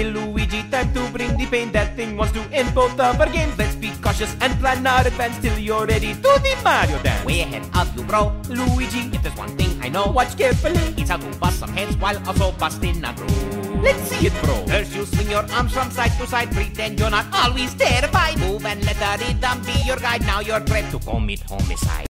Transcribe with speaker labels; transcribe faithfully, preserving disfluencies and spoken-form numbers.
Speaker 1: Hey Luigi, time to bring the pain. That thing wants to end both of our games. Let's be cautious and plan our advance till you're ready to the Mario dance.
Speaker 2: Way ahead of you, bro.
Speaker 1: Luigi,
Speaker 2: If there's one thing I know,
Speaker 1: watch carefully.
Speaker 2: it's how to bust some heads while also busting a groove.
Speaker 1: Let's see it, bro.
Speaker 2: First you swing your arms from side to side, pretend you're not always terrified. Move and let the rhythm be your guide. Now you're bred to commit homicide.